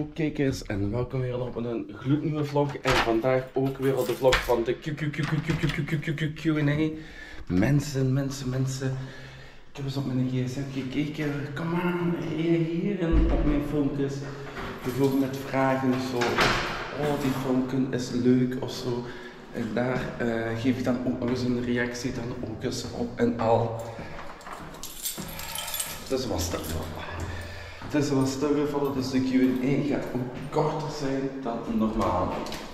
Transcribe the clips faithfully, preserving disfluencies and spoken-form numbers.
Hallo kijkers en welkom weer op een gloednieuwe vlog en vandaag ook weer op de vlog van de Q en A. Mensen, mensen, mensen, ik heb eens op mijn gsm gekeken, kom aan, reageren op mijn filmpjes, bijvoorbeeld met vragen of zo, oh die filmpje is leuk of zo. En daar uh, geef ik dan ook nog eens een reactie dan ook eens op en al. Dus was dat wel. Het is wat stilgevallen, dus de Q en A gaat ook korter zijn dan normaal.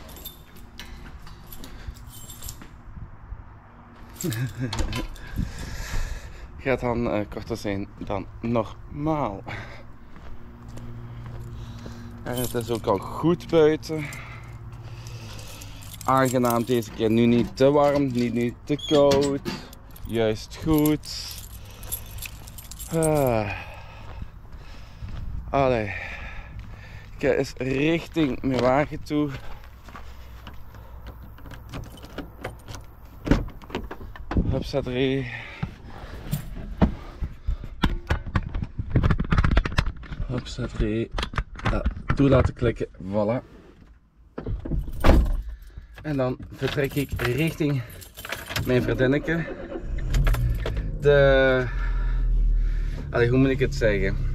Gaat dan uh, korter zijn dan normaal. En het is ook al goed buiten. Aangenaam deze keer, nu niet te warm, niet nu te koud. Juist goed. Ah. Allee, ik ga eens richting mijn wagen toe. Hupsadrie. Hupsadrie. Ja, toe laten klikken, voilà. En dan vertrek ik richting mijn vriendinnetje. De... Allee, hoe moet ik het zeggen?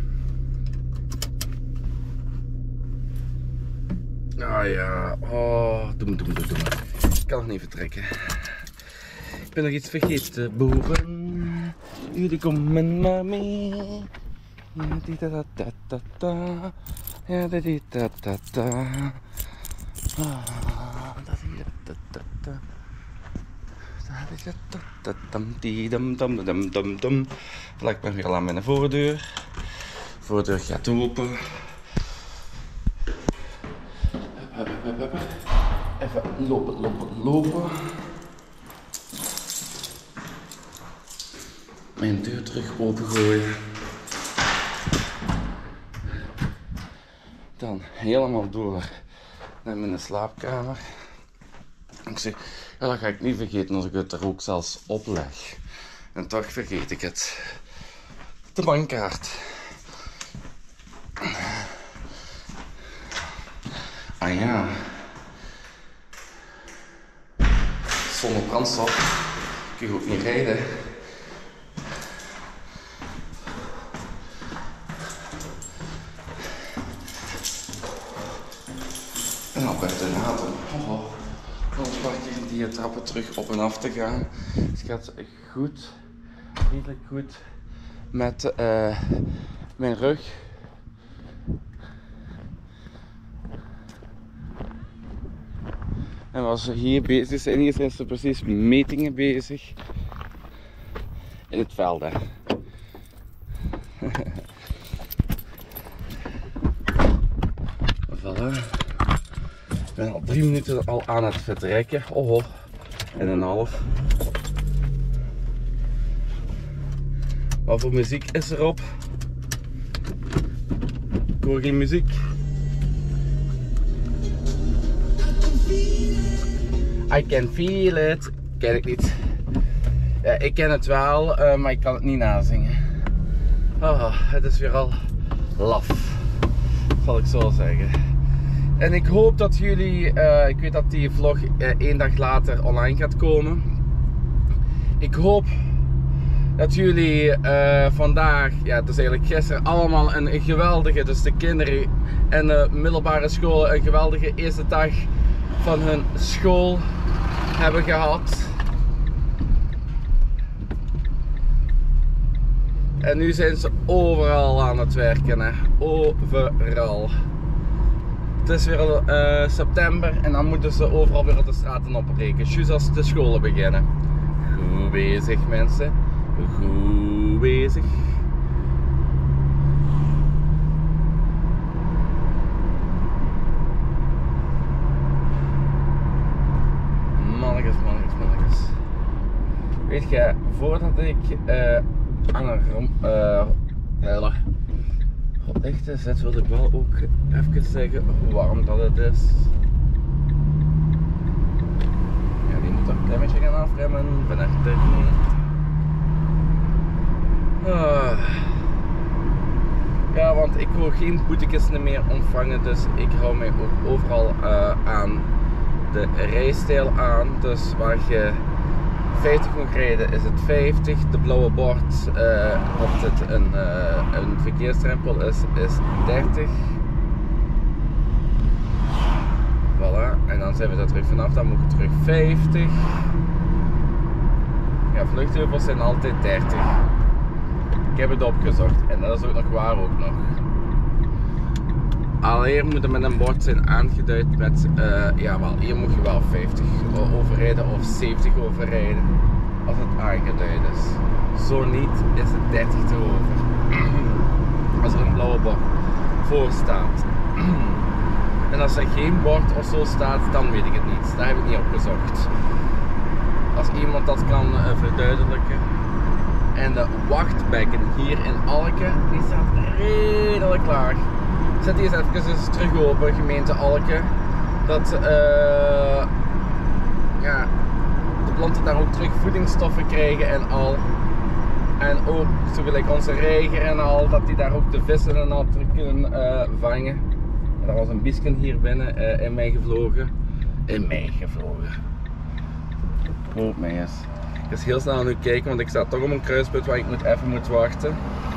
Ah ja, oh, doem, doem, doem, doem. Ik kan nog niet vertrekken. Ik ben nog iets vergeten, boeren. Jullie komen maar mee. Ja, die da da da da da. Ja, die die da da da. Ah, da die da da da. Da die da da dam die dam dam dam dam dam. Ik ben weer al aan mijn voordeur. Voordeur gaat open. Even lopen, lopen, lopen. Mijn deur terug opengooien. Dan helemaal door naar mijn slaapkamer. Ik zeg, ja, dat ga ik niet vergeten als ik het er ook zelfs opleg. En toch vergeet ik het. De bankkaart. Ah ja. Zonder brandstof kun je ook niet rijden. En dan buiten laten. Oh, dan parkeren die trappen terug op en af te gaan. Het gaat goed, redelijk goed met uh, mijn rug. En als ze hier bezig zijn, hier zijn ze precies metingen bezig in het veld. Hè. Voilà. Ik ben al drie minuten al aan het vertrekken. Oh, oh. En een half. Wat voor muziek is erop? Ik hoor geen muziek. I can feel it. Ken ik niet. Ja, ik ken het wel, uh, maar ik kan het niet nazingen. Oh, het is weer al laf, zal ik zo zeggen. En ik hoop dat jullie, uh, ik weet dat die vlog uh, één dag later online gaat komen. Ik hoop dat jullie uh, vandaag, ja het is eigenlijk gisteren, allemaal een geweldige, dus de kinderen en de middelbare scholen, een geweldige eerste dag van hun school hebben gehad. En nu zijn ze overal aan het werken, hè. Overal. Het is weer al uh, september en dan moeten ze overal weer op de straten opbreken. Juist als de scholen beginnen. Goed bezig mensen. Goed bezig. Mannetjes, mannetjes, mannetjes. Weet je, voordat ik uh, aan een rom, uh, hele lichten zet, wil ik wel ook even zeggen hoe warm dat het is. Ja, die moet er een klein beetje gaan afremmen, van achter niet. Uh. Ja, want ik wil geen boetekes meer ontvangen, dus ik hou mij ook overal uh, aan de rijstijl aan. Dus waar je vijftig moet rijden is het vijftig. De blauwe bord uh, dat het een, uh, een verkeersdrempel is, is dertig. Voilà, en dan zijn we er terug vanaf, dan moet je terug vijftig. Ja, vluchtheuvels zijn altijd dertig. Ik heb het opgezocht en dat is ook nog waar ook nog. Alleer moet er met een bord zijn aangeduid met, uh, ja wel, hier moet je wel vijftig overrijden of zeventig overrijden als het aangeduid is. Zo niet is het dertig te over. Als er een blauwe bord voor staat. En als er geen bord of zo staat, dan weet ik het niet. Daar heb ik niet opgezocht. Als iemand dat kan uh, verduidelijken. En de wachtbekken hier in Alke, die staat redelijk laag. Zet die eens even eens terug open, gemeente Alke. Dat uh, ja, de planten daar ook terug voedingsstoffen krijgen en al. En ook, zo gelijk onze reiger en al, dat die daar ook de vissen en al terug kunnen uh, vangen. En er was een biesken hier binnen uh, in mij gevlogen. In mij gevlogen. Oh, mij eens. Ik ga heel snel nu kijken, want ik sta toch op een kruispunt waar ik moet even moet wachten.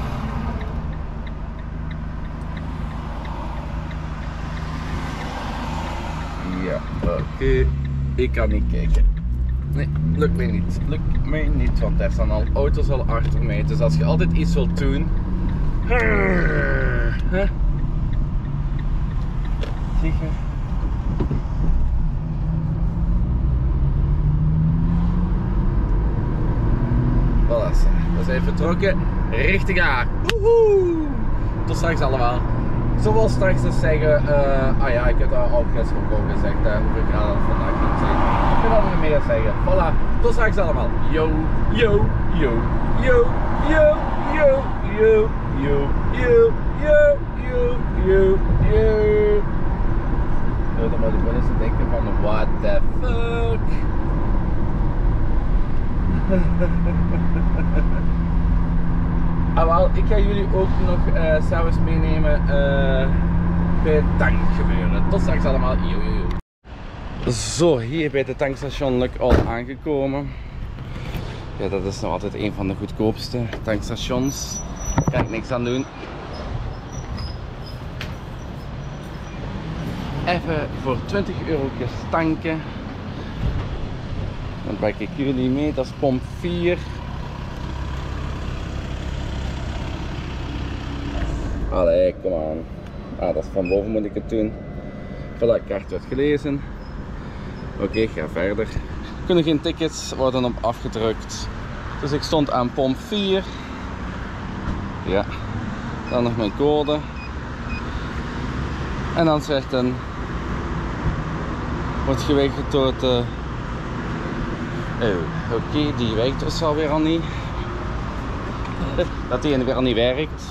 Ja, oké. Okay. Ik kan niet kijken. Nee, lukt mij niet. Lukt mij niet, want er staan al auto's al achter mij. Dus als je altijd iets wilt doen... Huh? Zie je? Voilà, we zijn vertrokken richting haar. Woehoe! Tot straks allemaal. Zo wil straks dus zeggen, uh, ah ja, ik heb dat al gisteren ook al gezegd, uh, hoeveel graden het vandaag gaat zijn. Ik kan dat nog meer zeggen. Voilà, tot straks allemaal. Yo, yo, yo, yo, yo, yo, yo, yo, yo, yo, yo, yo, yo. Nou, dan moet ik wel eens denken van, what the fuck? Ah, wel, ik ga jullie ook nog uh, zelfs meenemen uh, bij het tankgebeuren. Tot straks allemaal. Yo, yo, yo. Zo, hier bij het tankstation Luc al aangekomen. Ja, dat is nog altijd een van de goedkoopste tankstations. Daar kan ik niks aan doen. Even voor twintig euro tanken. Dan pak ik jullie mee, dat is pomp vier. Allee, kom aan. Ah, dat is van boven moet ik het doen. Voilà, kaart werd gelezen. Oké, okay, ga verder. Er kunnen geen tickets worden op afgedrukt. Dus ik stond aan pomp vier. Ja. Dan nog mijn code. En dan zegt een... wordt geweigerd door de... Oh, oké, okay, die werkt dus alweer al niet. Dat die weer al niet werkt.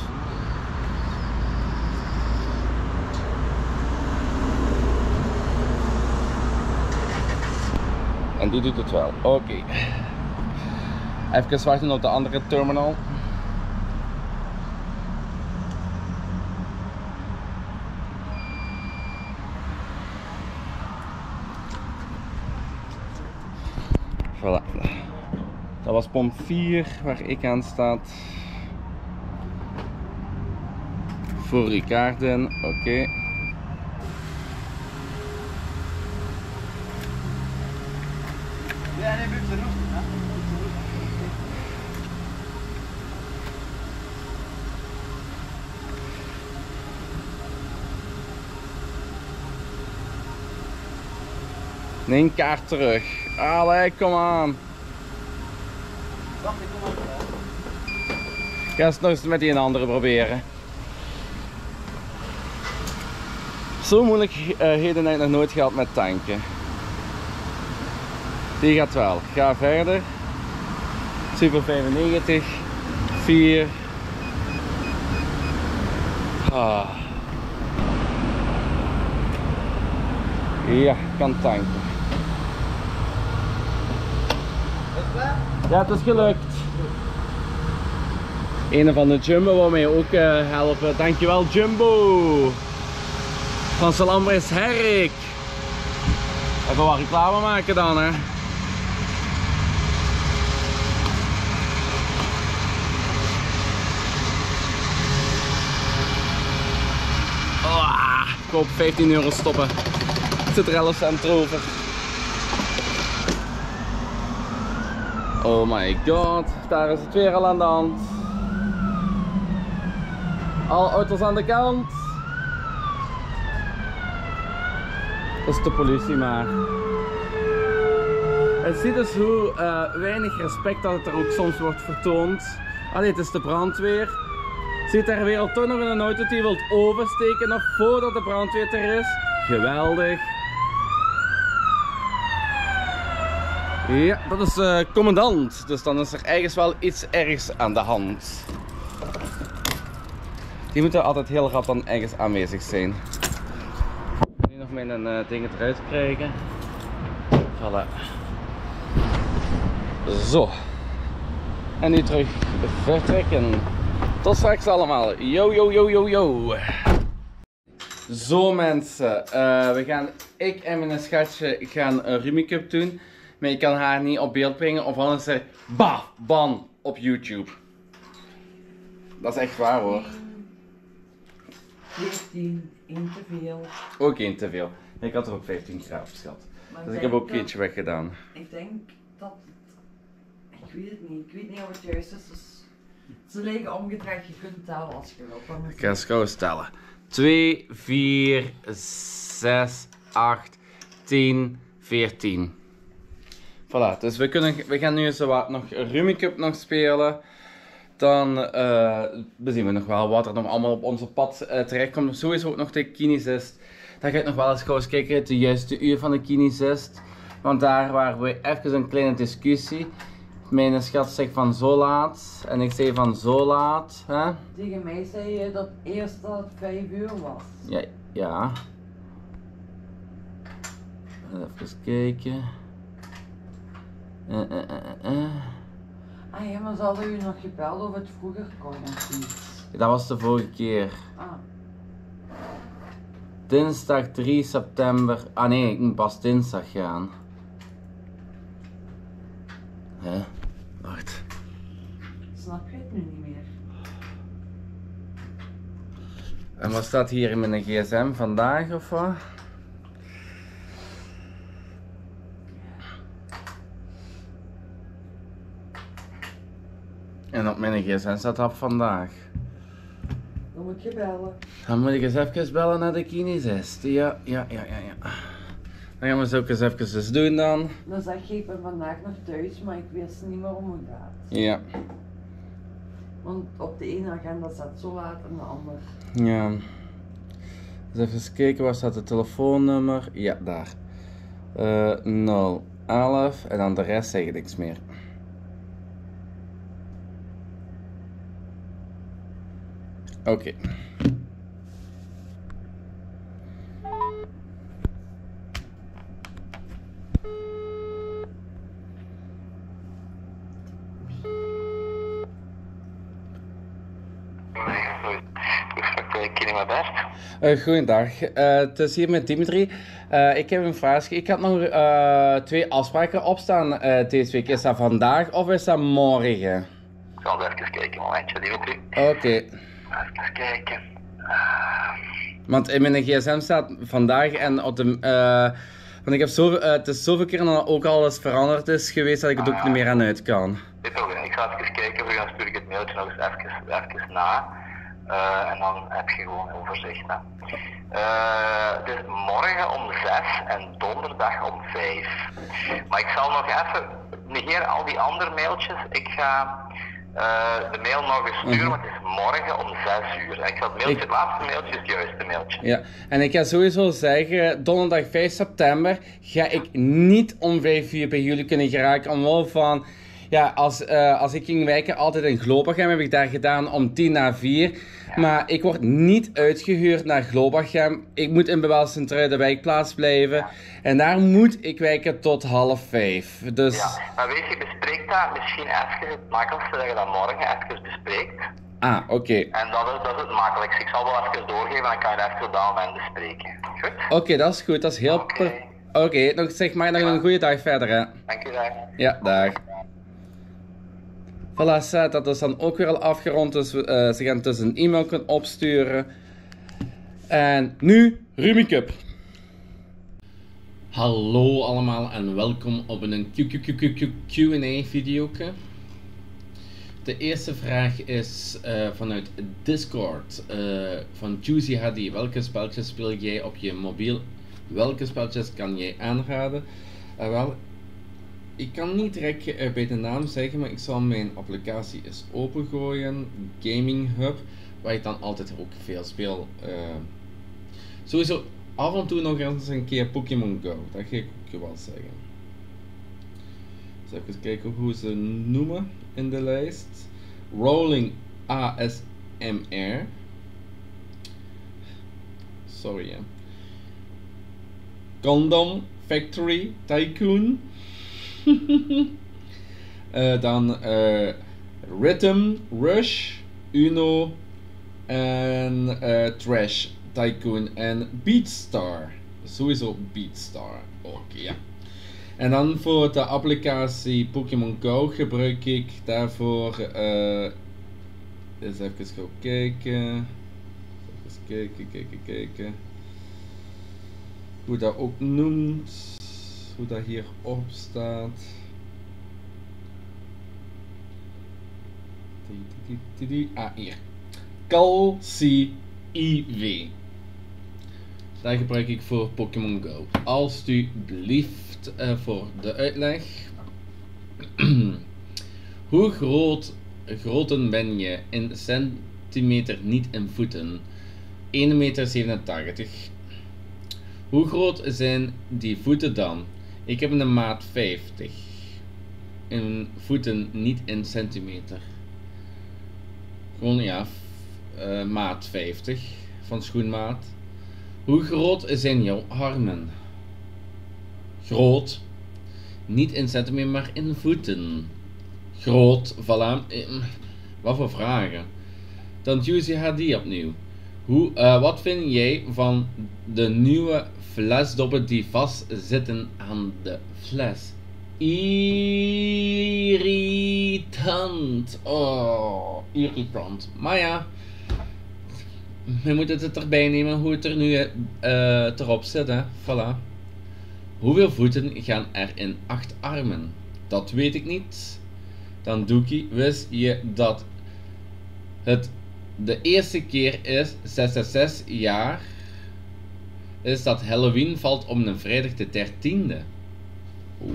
En die doet het wel. Oké. Okay. Even wachten op de andere terminal. Voilà. Dat was pomp vier waar ik aan staat. Voor Ricarden. Oké. Okay. Ja, nee, moet ze nog. Nee, kaart terug. Allee, kom aan. Wacht, ik kom maar. Ik ga het nog eens met die andere proberen. Zo moeilijkheden heb ik nog nooit gehad met tanken. Die gaat wel. Ga verder. Super vijfennegentig. vier. Ah. Ja, ik kan tanken. Is het klaar? Ja, het is gelukt. Een van de Jumbo wil mij ook uh, helpen. Dankjewel Jumbo. Van Salambres Herrik. Even wat reclame maken dan hè. Oh, ik hoop vijftien euro stoppen. Het zit er elf cent over. Oh my god, daar is het weer al aan de hand. Alle auto's aan de kant. Dat is de politie maar. Het ziet dus hoe uh, weinig respect dat het er ook soms wordt vertoond. Allee, het is de brandweer. Zit er weer al toch nog een auto die wilt oversteken nog voordat de brandweer er is. Geweldig. Ja, dat is de uh, commandant. Dus dan is er ergens wel iets ergs aan de hand. Die moeten altijd heel rap dan ergens aanwezig zijn. Ik ga nu nog mijn uh, dingen eruit krijgen. Voilà. Zo. En nu terug vertrekken. Tot straks allemaal. Yo, yo, yo, yo, yo. Zo mensen. Uh, we gaan, ik en mijn schatje gaan een Rumicup doen. Maar ik kan haar niet op beeld brengen of anders er bah, ban op YouTube. Dat is echt waar hoor. veertien, één te veel. Ook één te veel. Ik had er ook vijftien graag schat. Maar dus ik heb ook een keertje weggedaan. Ik denk dat het, ik weet het niet, ik weet niet of het juist is. Dus ze liggen omgedraaid, je kunt tellen als je wilt. Ik ga eens gauw tellen. twee, vier, zes, acht, tien, veertien. Voilà, dus we, kunnen, we gaan nu zo wat nog Rumicup nog spelen. Dan uh, bezien we nog wel wat er nog allemaal op onze pad uh, terechtkomt. Sowieso ook nog de kinesist. Dan ga ik nog wel eens gauw eens kijken, de juiste uur van de kinesist. Want daar waren we even een kleine discussie. Mijn schat zegt van zo laat en ik zei van zo laat. Hè? Tegen mij zei je dat eerst dat het vijf uur was. Ja, ja. Even kijken. Uh, uh, uh, uh. Ah ja, maar ze hadden u nog gebeld of het vroeger kon of iets. Dat was de vorige keer. Ah. Dinsdag drie september. Ah nee, ik moet pas dinsdag gaan. Hè? Wacht. Snap je het nu niet meer? En wat staat hier in mijn gsm vandaag of wat? En op mijn gsm staat dat vandaag. Dan moet je bellen. Dan moet ik eens even bellen naar de kinesist. Ja, ja, ja, ja, ja. Dan gaan we zo eens even eens doen dan. Dan zeg je, ik ben vandaag nog thuis, maar ik wist niet meer hoe het gaat. Ja. Want op de ene agenda staat zo laat en de andere. Ja. Dus even eens kijken, waar staat het telefoonnummer? Ja, daar. Uh, nul elf en dan de rest zeg ik niks meer. Oké. Okay. Uh, goedendag, uh, het is hier met Dimitri. Uh, ik heb een vraagje. Ik had nog uh, twee afspraken opstaan uh, deze week. Is dat vandaag of is dat morgen? Ik zal even kijken, een momentje, Dimitri. Oké. Okay. Even kijken. Uh... Want in mijn gsm staat vandaag en op de... Uh, want ik heb zo, uh, het is zoveel keer dat ook alles veranderd is geweest dat ik het ook uh, niet meer aan uit kan. Dit ook, ik ga even kijken, dan stuur ik het mailtje nog eens even, even na. Uh, en dan heb je gewoon een overzicht. Hè. Uh, het is morgen om zes en donderdag om vijf. Maar ik zal nog even, negeer al die andere mailtjes. Ik ga uh, de mail nog eens sturen, want het is morgen om zes uur. En ik zal het, mailtje, ik... het laatste mailtje is het juiste mailtje. Ja, en ik ga sowieso zeggen, donderdag vijf september ga ik niet om vijf uur bij jullie kunnen geraken. Omwille van, Ja, als, uh, als ik ging werken altijd in Globachem, heb ik daar gedaan om tien na vier. Ja. Maar ik word niet uitgehuurd naar Globachem. Ik moet in Bewelsen de wijkplaats blijven. Ja. En daar moet ik werken tot half vijf. Dus... Ja, maar weet je, bespreek dat misschien even het makkelijkste dat je dat morgen even bespreekt. Ah, oké. Okay. En dat is, dat is het makkelijkste. Ik zal wel even doorgeven en dan kan je dat even op dat moment bespreken. Goed? Oké, okay, dat is goed. Dat is heel... Oké, okay. okay, nog zeg maar nog ja. een goede dag verder, hè. Dank je, dag. Ja, dag. Voilà, dat is dan ook weer al afgerond, dus uh, ze gaan dus een e-mail kunnen opsturen. En nu, Rumi Cup. Hallo allemaal en welkom op een Q en A video. De eerste vraag is uh, vanuit Discord uh, van Juicy H D. Welke spelletjes speel jij op je mobiel? Welke spelletjes kan jij aanraden? Uh, wel, ik kan niet direct uh, bij de naam zeggen, maar ik zal mijn applicatie eens opengooien. Gaming Hub, waar ik dan altijd ook veel speel. Uh, sowieso af en toe nog eens een keer Pokémon Go, dat ga ik ook wel zeggen. Dus even kijken hoe ze noemen in de lijst. Rolling A S M R. Sorry hè. Gundam Factory Tycoon. uh, dan uh, Rhythm Rush, Uno en uh, Trash Tycoon en Beatstar. Sowieso Beatstar. Oké, okay, ja. En dan voor de applicatie Pokémon Go gebruik ik daarvoor. Uh, eens even gaan kijken. Eens kijken, kijken, kijken. Hoe dat ook noemt. Hoe dat hierop staat. Ah, hier. Calci I W. Daar gebruik ik voor Pokémon Go. Alsjeblieft uh, voor de uitleg. Hoe groot groten ben je in centimeter, niet in voeten? één meter zevenentachtig. Hoe groot zijn die voeten dan? Ik heb een maat vijftig. In voeten, niet in centimeter. Gewoon ja, uh, maat vijftig van schoenmaat. Hoe groot zijn jouw armen? Groot. Niet in centimeter, maar in voeten. Groot, voilà. Wat voor vragen. Dan Juicy H D opnieuw. Hoe, uh, wat vind jij van de nieuwe flesdoppen die vastzitten aan de fles? Irritant. Oh, irritant. Maar ja, we moeten het erbij nemen hoe het er nu uh, erop zit, hè. Voilà. Hoeveel voeten gaan er in acht armen? Dat weet ik niet. Dan Doekie, wist je dat het de eerste keer is, zesenzestig jaar, is dat Halloween valt op een vrijdag de dertiende. Oeh.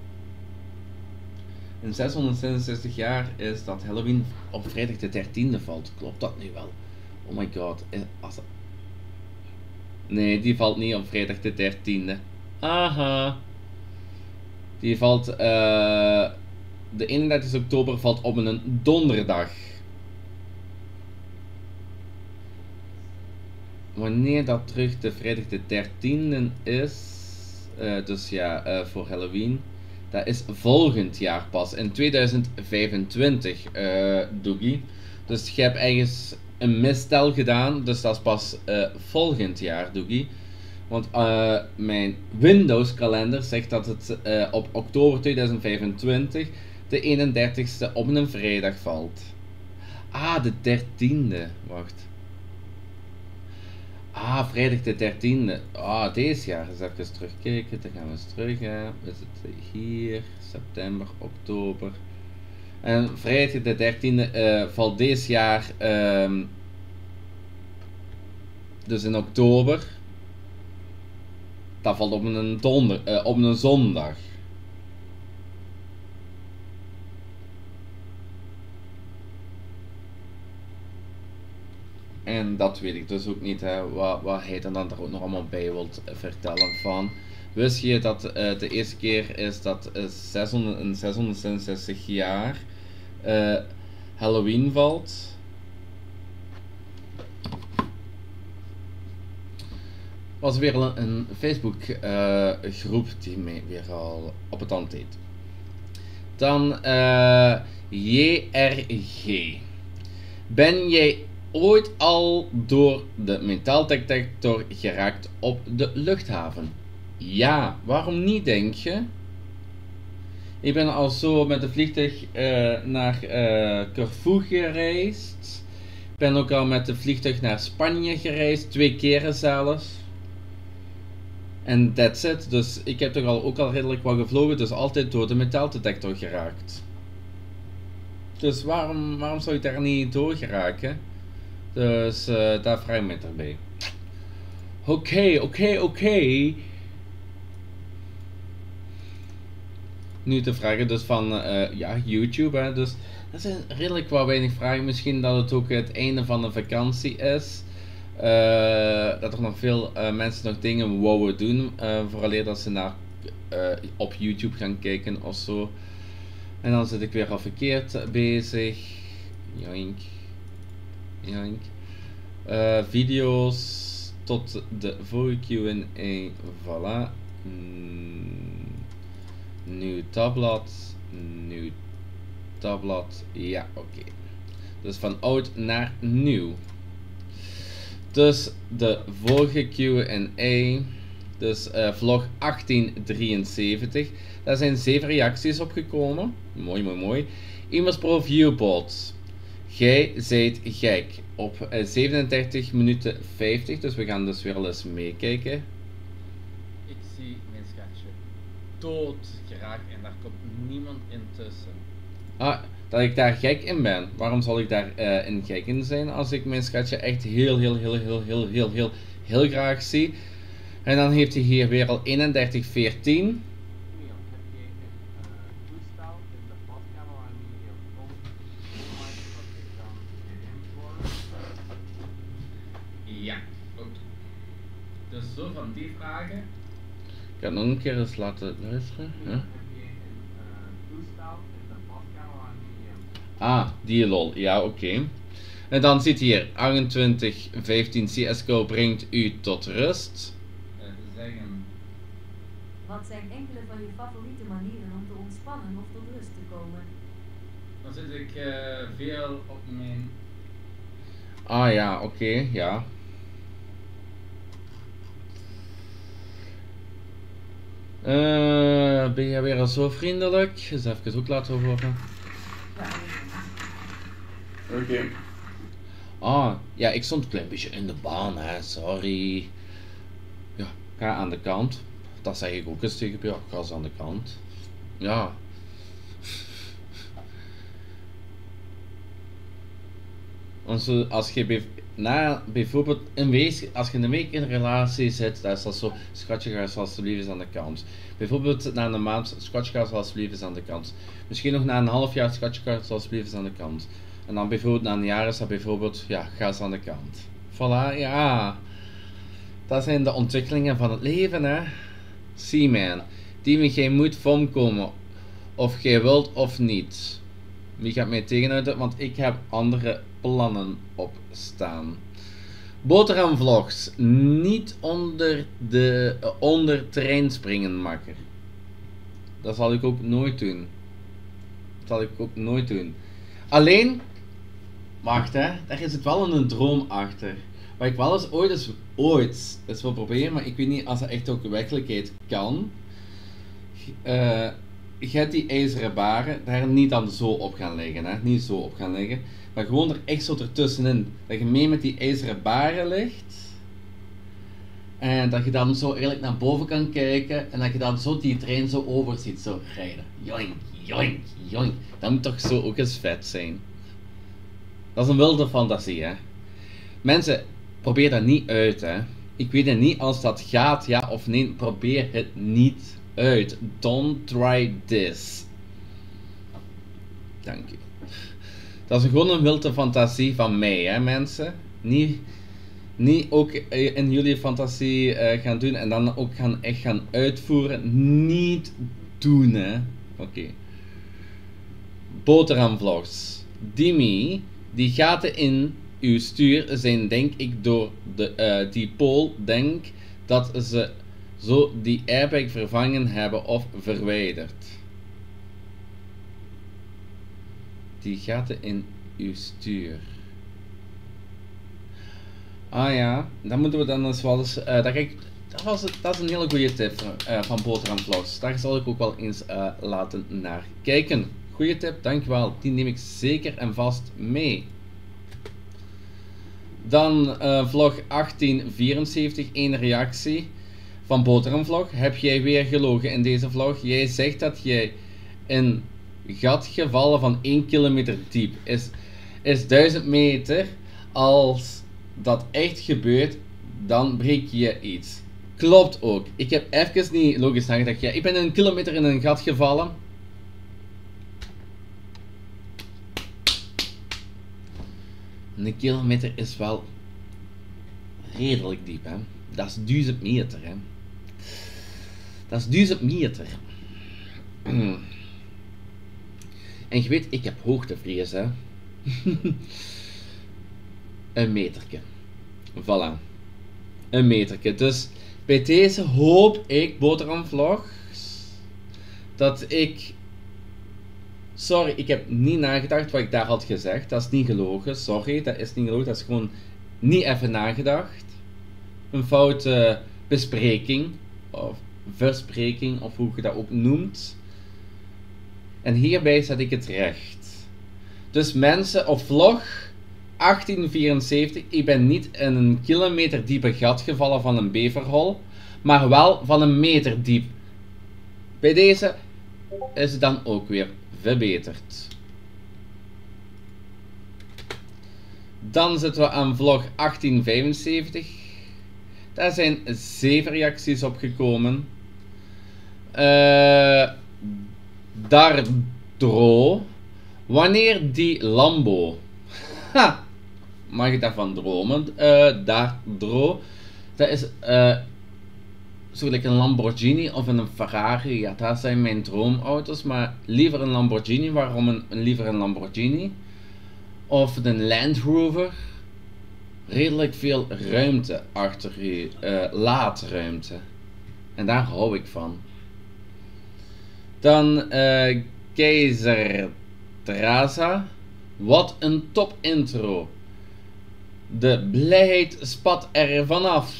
In zeshonderdzesenzestig jaar is dat Halloween op vrijdag de dertiende valt. Klopt dat nu wel? Oh my god. Als... Nee, die valt niet op vrijdag de dertiende. Aha. Die valt... Uh, de eenendertigste oktober valt op een donderdag. Wanneer dat terug de vrijdag de dertiende is... Uh, dus ja, uh, voor Halloween... Dat is volgend jaar pas, in tweeduizend vijfentwintig, uh, Doogie. Dus je hebt ergens een mistel gedaan, dus dat is pas uh, volgend jaar, Doogie. Want uh, mijn Windows kalender zegt dat het uh, op oktober tweeduizend vijfentwintig de eenendertigste op een vrijdag valt. Ah, de dertiende, wacht. Ah, vrijdag de dertiende. Ah, deze jaar. Dus even terugkijken. Dan gaan we eens terug. Hè. We zitten hier. September, oktober. En vrijdag de dertiende uh, valt deze jaar. Um, dus in oktober. Dat valt op een, donder, uh, op een zondag. En dat weet ik dus ook niet, hè, wat, wat hij dan, dan er ook nog allemaal bij wilt vertellen van. Wist je dat uh, de eerste keer is dat uh, zeshonderd en zeshonderdzesenzestig jaar uh, Halloween valt? Was weer een, een Facebook uh, groep die mij weer al op het tand deed. Dan uh, J R G. Ben jij ooit al door de metaaldetector geraakt op de luchthaven? Ja, waarom niet, denk je? Ik ben al zo met de vliegtuig uh, naar uh, Corfu gereisd. Ik ben ook al met de vliegtuig naar Spanje gereisd, twee keren zelfs. En that's it. Dus ik heb toch al ook al redelijk wat gevlogen, dus altijd door de metaaldetector geraakt. Dus waarom, waarom zou ik daar niet door geraken? Dus uh, daar vraag ik me erbij. Oké, oké, oké. Nu te vragen dus van uh, ja, YouTube, hè. Dus dat zijn redelijk wat weinig vragen. Misschien dat het ook het einde van de vakantie is. Uh, dat er nog veel uh, mensen nog dingen wouden doen. Uh, vooraleer dat ze naar, uh, op YouTube gaan kijken of zo. En dan zit ik weer al verkeerd bezig. Joink. Joink. Uh, video's tot de vorige Q en A. Voilà. Mm. Nieuw tabblad. Nieuw tabblad. Ja, oké. Okay. Dus van oud naar nieuw. Dus de vorige Q en A. Dus uh, vlog achttien drieënzeventig. Daar zijn zeven reacties op gekomen. Mooi, mooi, mooi. Immers Pro Viewbot. Jij zijt gek. Op uh, zevenendertig minuten vijftig. Dus we gaan dus weer al eens meekijken. Ik zie mijn schatje dood geraakt en daar komt niemand intussen. Ah, dat ik daar gek in ben. Waarom zal ik daar uh, in gek in zijn als ik mijn schatje echt heel, heel, heel, heel, heel, heel, heel, heel graag zie. En dan heeft hij hier weer al eenendertig veertien. Ja, oké. Dus zo van die vragen. Ik ga het nog een keer eens laten luisteren. Huh? Ah, die lol. Ja, oké. Okay. En dan zit hier achtentwintig vijftien C S G O brengt u tot rust. Uh, zeggen. Wat zijn enkele van je favoriete manieren om te ontspannen of tot rust te komen? Dan zit ik uh, veel op mijn... Ah ja, oké, okay, ja. Uh, ben je weer al zo vriendelijk? Eens even ook laten horen. Oké. Okay. Ah, ja, ik stond een klein beetje in de baan, hè, sorry. Ja, ga aan de kant. Dat zeg ik ook eens tegen jou, ga eens aan de kant. Ja. Als, als je bij, na, bijvoorbeeld een week, als je een week in een relatie zit, dan is dat zo, schatje ga eens alsjeblieft eens aan de kant. Bijvoorbeeld na een maand, schatje ga eens alsjeblieft eens aan de kant. Misschien nog na een half jaar, schatje ga eens alsjeblieft eens aan de kant. En dan bijvoorbeeld na een jaar is dat bijvoorbeeld, ja, ga eens aan de kant. Voilà, ja. Dat zijn de ontwikkelingen van het leven, hè. Zie man, die jij moet komen, of jij wilt of niet. Wie gaat mij tegenhouden, want ik heb andere plannen op staan. Boterham vlogs, niet onder de uh, onder trein springen, makker. Dat zal ik ook nooit doen. Dat zal ik ook nooit doen. Alleen, wacht hè, daar is het wel een droom achter. Wat ik wel eens ooit eens, ooit eens wil proberen, maar ik weet niet als dat echt ook werkelijkheid kan. Uh, je hebt die ijzeren baren, daar niet dan zo op gaan liggen, hè? Niet zo op gaan liggen, maar gewoon er echt zo ertussenin. Dat je mee met die ijzeren baren ligt. En dat je dan zo eerlijk naar boven kan kijken en dat je dan zo die trein zo over ziet, zo rijden. Joink, joink, joink. Dat moet toch zo ook eens vet zijn. Dat is een wilde fantasie, hè. Mensen, probeer dat niet uit, hè. Ik weet het niet als dat gaat, ja of nee, probeer het niet uit. Don't try this. Dank u. Dat is gewoon een wilde fantasie van mij, hè mensen. Niet, niet ook in jullie fantasie uh, gaan doen en dan ook gaan echt gaan uitvoeren. Niet doen, hè. Oké. Okay. Boterhamvlogs. Dimi, die gaten in uw stuur zijn denk ik door de, uh, die pool denk dat ze zo die airbag vervangen hebben of verwijderd. Die gaten in uw stuur. Ah ja, dan moeten we dan eens wel eens. Uh, dat, kijk, dat, was, dat is een hele goede tip uh, van Boterhamvlogs. Daar zal ik ook wel eens uh, laten naar kijken. Goeie tip, dankjewel. Die neem ik zeker en vast mee. Dan uh, vlog achttien vierenzeventig, één reactie van Boterhamvlog. Heb jij weer gelogen in deze vlog? Jij zegt dat jij een gat gevallen van één kilometer diep is, is duizend meter. Als dat echt gebeurt, dan breek je iets. Klopt ook. Ik heb even niet logisch nagedacht. Ja, ik ben een kilometer in een gat gevallen. Een kilometer is wel redelijk diep, hè. Dat is duizend meter, hè. Dat is duizend meter. En je weet, ik heb hoogtevrees, hè. Een meterke. Voilà. Een meterke. Dus bij deze hoop ik, Boterhamvlogs, dat ik... Sorry, ik heb niet nagedacht wat ik daar had gezegd. Dat is niet gelogen. Sorry, dat is niet gelogen. Dat is gewoon niet even nagedacht. Een foute bespreking. Of verspreking, of hoe je dat ook noemt. En hierbij zet ik het recht. Dus mensen, op vlog achttien vierenzeventig, ik ben niet in een kilometer diepe gat gevallen van een beverhol, maar wel van een meter diep. Bij deze is het dan ook weer verbeterd. Dan zitten we aan vlog achttien vijfenzeventig. Daar zijn zeven reacties op gekomen. Uh, Dardro. Wanneer die Lambo. Ha! Mag ik daarvan dromen? Uh, Dardro. Dat is uh, zo like een Lamborghini of een Ferrari. Ja, dat zijn mijn droomauto's. Maar liever een Lamborghini. Waarom een, liever een Lamborghini? Of een Land Rover. Redelijk veel ruimte achter u. Uh, laadruimte. En daar hou ik van. Dan uh, Keizer Traza. Wat een top intro. De blijheid spat er vanaf.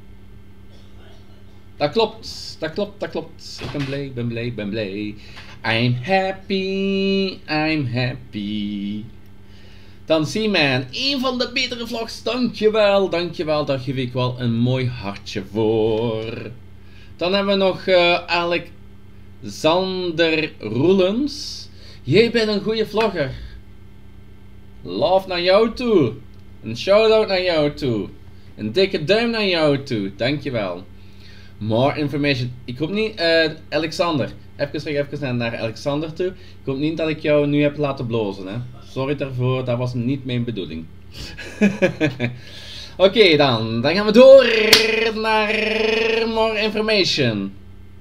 Dat klopt, dat klopt, dat klopt. Ik ben blij, ik ben blij, ik ben blij. I'm happy, I'm happy. Dan Seaman, een van de betere vlogs, dankjewel, dankjewel. Daar geef ik wel een mooi hartje voor. Dan hebben we nog uh, Alexander Roelens. Jij bent een goede vlogger. Love naar jou toe. Een shout-out naar jou toe. Een dikke duim naar jou toe. Dankjewel. More information. Ik hoop niet... Uh, Alexander. Even terug even naar Alexander toe. Ik hoop niet dat ik jou nu heb laten blozen. Hè. Sorry daarvoor. Dat was niet mijn bedoeling. Oké okay, dan. Dan gaan we door naar more information.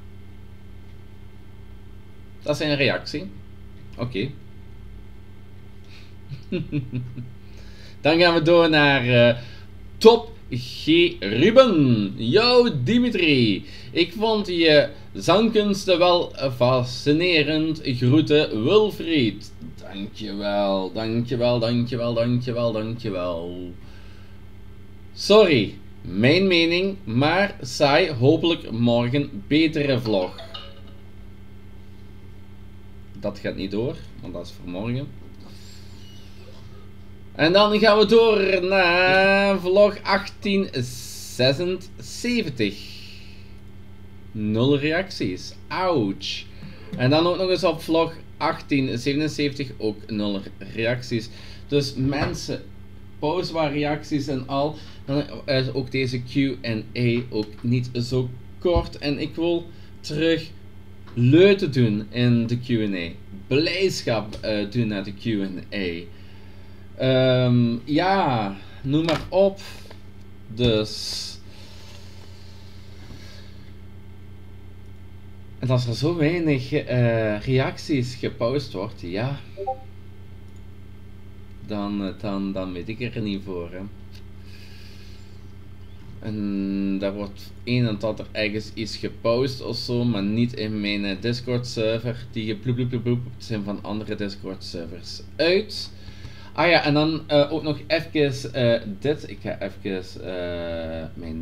Dat is zijn reactie. Oké. Okay. Dan gaan we door naar uh, Top G. Ruben. Yo Dimitri. Ik vond je zangkunsten wel fascinerend. Groeten Wilfried. Dankjewel, dankjewel, dankjewel, dankjewel, dankjewel. Sorry, mijn mening, maar saai. Hopelijk morgen betere vlog. Dat gaat niet door, want dat is voor morgen. En dan gaan we door naar vlog achttien zesenzeventig. Nul reacties. Ouch. En dan ook nog eens op vlog achttien zevenenzeventig ook nul reacties. Dus mensen, pauze waar reacties en al. Dan is ook deze Q en A ook niet zo kort. En ik wil terug leuten doen in de Q en A. Blijdschap uh, doen naar de Q en A. Um, ja, noem maar op. Dus... En als er zo weinig uh, reacties gepost wordt, ja... Dan, dan, dan weet ik er niet voor, hè. En daar wordt een en ander ergens iets gepost of zo, maar niet in mijn uh, Discord server. Die bloep bloep bloep bloep zijn van andere Discord servers uit. Ah ja, en dan uh, ook nog even uh, dit. Ik ga even uh, mijn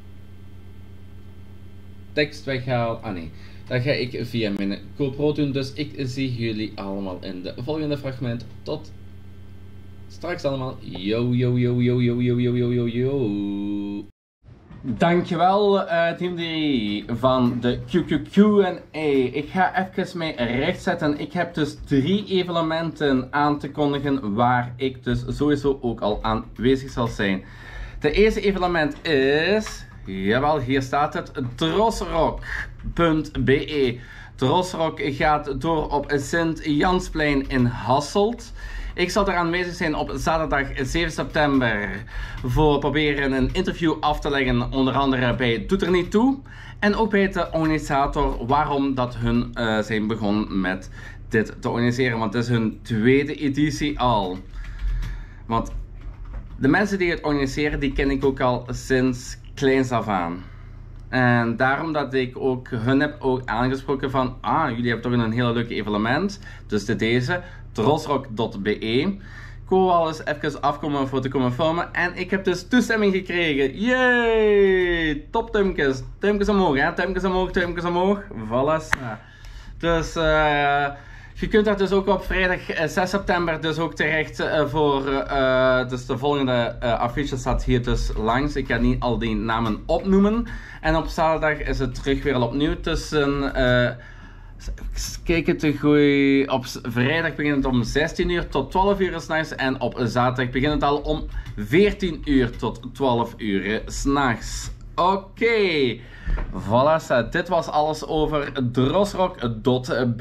tekst weghalen. Ah nee, dat ga ik via mijn GoPro doen. Dus ik zie jullie allemaal in de volgende fragment. Tot straks allemaal. Yo yo yo yo yo yo yo yo yo yo. Dankjewel uh, team drie van de Q Q Q en A. Ik ga even mij rechtzetten. Ik heb dus drie evenementen aan te kondigen waar ik dus sowieso ook al aanwezig zal zijn. De eerste evenement is, jawel, hier staat het, drosrock punt b e. Drosrock gaat door op Sint-Jansplein in Hasselt. Ik zal er aanwezig zijn op zaterdag zeven september voor proberen een interview af te leggen, onder andere bij Doet er niet toe. En ook bij de organisator waarom dat hun uh, zijn begonnen met dit te organiseren, want het is hun tweede editie al. Want de mensen die het organiseren, die ken ik ook al sinds kleins af aan. En daarom dat ik ook hun heb ook aangesproken van, ah, jullie hebben toch een hele leuke evenement. Dus de deze, drosrock punt b e. Ik wil wel eens even afkomen voor te komen filmen. En ik heb dus toestemming gekregen. Yay! Top duimpjes. Duimpjes omhoog, hè. Duimpjes omhoog, duimpjes omhoog. Voilà. Dus, uh, je kunt daar dus ook op vrijdag zes september dus ook terecht uh, voor, uh, dus de volgende uh, affiche staat hier dus langs. Ik ga niet al die namen opnoemen. En op zaterdag is het terug weer al opnieuw tussen, uh, kijk het te goed, op vrijdag begint het om zestien uur tot twaalf uur 's nachts en op zaterdag begint het al om veertien uur tot twaalf uur 's nachts. Oké. Okay. Voilà, dit was alles over drosrock punt b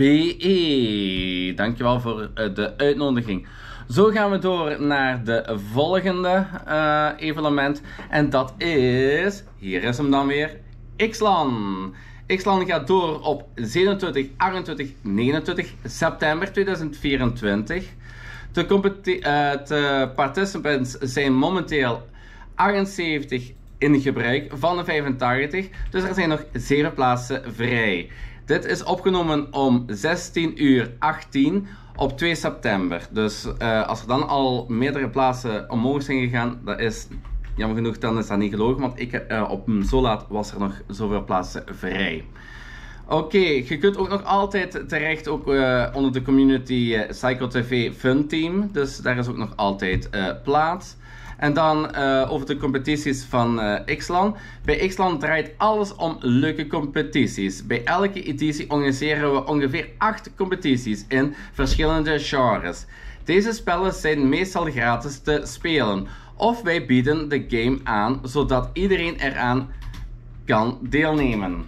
e. Dankjewel voor de uitnodiging. Zo gaan we door naar de volgende uh, evenement. En dat is, hier is hem dan weer, Ixlan. Ixlan gaat door op zevenentwintig, achtentwintig, negenentwintig september tweeduizend vierentwintig. De, uh, de participants zijn momenteel achtenzeventig in gebruik van de vijfentachtig, dus er zijn nog zeven plaatsen vrij. Dit is opgenomen om zestien uur achttien op twee september. Dus uh, als er dan al meerdere plaatsen omhoog zijn gegaan, dat is jammer genoeg, dan is dat niet gelogen, want ik, uh, op zo laat was er nog zoveel plaatsen vrij. Oké, okay, je kunt ook nog altijd terecht ook, uh, onder de community uh, Psycho T V Fun Team, dus daar is ook nog altijd uh, plaats. En dan uh, over de competities van uh, Ixlan. Bij Ixlan draait alles om leuke competities. Bij elke editie organiseren we ongeveer acht competities in verschillende genres. Deze spellen zijn meestal gratis te spelen. Of wij bieden de game aan, zodat iedereen eraan kan deelnemen.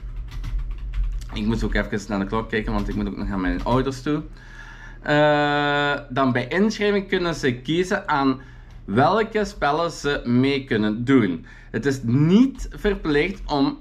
Ik moet ook even naar de klok kijken, want ik moet ook nog naar mijn ouders toe. Uh, dan bij inschrijving kunnen ze kiezen aan welke spellen ze mee kunnen doen. Het is niet verplicht om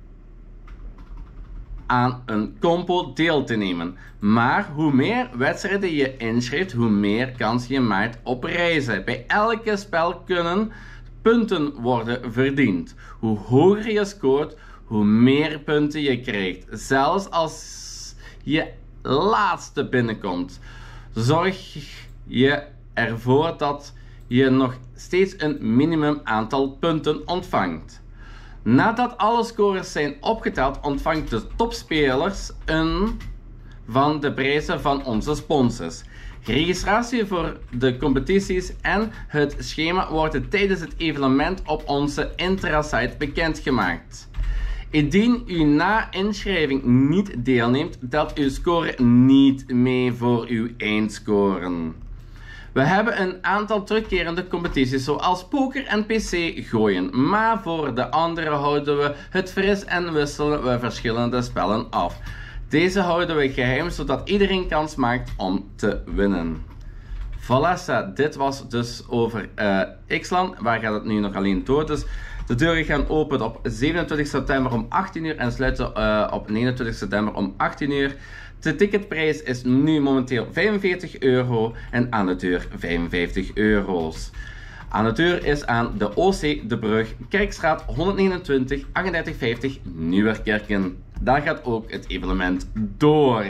aan een combo deel te nemen. Maar hoe meer wedstrijden je inschrijft, hoe meer kans je maakt op prijzen. Bij elke spel kunnen punten worden verdiend. Hoe hoger je scoort, hoe meer punten je krijgt. Zelfs als je laatste binnenkomt, zorg je ervoor dat je nog steeds een minimum aantal punten ontvangt. Nadat alle scores zijn opgeteld, ontvangt de topspelers een van de prijzen van onze sponsors. Registratie voor de competities en het schema worden tijdens het evenement op onze intrasite bekendgemaakt. Indien u na inschrijving niet deelneemt, telt uw score niet mee voor uw eindscoren. We hebben een aantal terugkerende competities zoals poker en P C gooien, maar voor de andere houden we het fris en wisselen we verschillende spellen af. Deze houden we geheim zodat iedereen kans maakt om te winnen. Voilà, dit was dus over uh, Ixtlan. Waar gaat het nu nog alleen door? Dus de deuren gaan open op zevenentwintig september om achttien uur en sluiten uh, op negenentwintig september om achttien uur. De ticketprijs is nu momenteel vijfenveertig euro en aan de deur vijfenvijftig euro's. Aan de deur is aan de O C De Brug, Kerkstraat honderdnegenentwintig achtendertig vijftig Nieuwerkerken. Daar gaat ook het evenement door.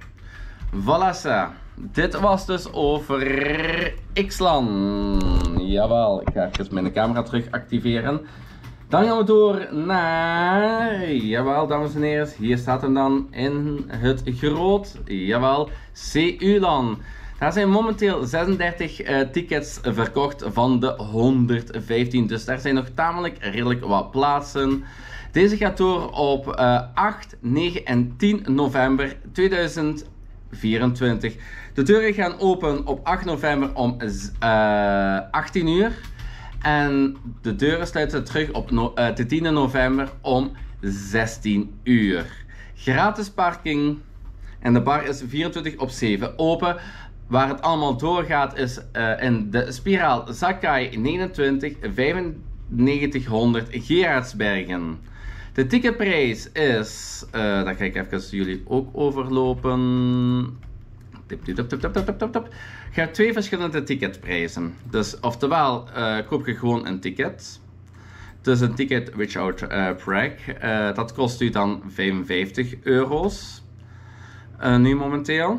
Voilà, dit was dus over Ixtlan. Jawel, ik ga even mijn camera terug activeren. Dan gaan we door naar, jawel dames en heren, hier staat hem dan in het groot, jawel, C-U-LAN. Daar zijn momenteel zesendertig uh, tickets verkocht van de honderdvijftien, dus daar zijn nog tamelijk redelijk wat plaatsen. Deze gaat door op uh, acht, negen en tien november tweeduizend vierentwintig. De deuren gaan open op acht november om uh, achttien uur. En de deuren sluiten terug op no uh, de tiende november om zestien uur. Gratis parking. En de bar is vierentwintig op zeven open. Waar het allemaal doorgaat is uh, in de Spiraal Zakai negenentwintig vijfennegentighonderd Gerardsbergen. De ticketprijs is, uh, daar ga ik even jullie ook overlopen. Tip, tip, tip, tip, tip, tip, tip. Je hebt twee verschillende ticketprijzen. Dus oftewel uh, koop je gewoon een ticket. Dus een ticket without uh, preg. Uh, dat kost u dan vijfenvijftig euro's. Uh, nu momenteel.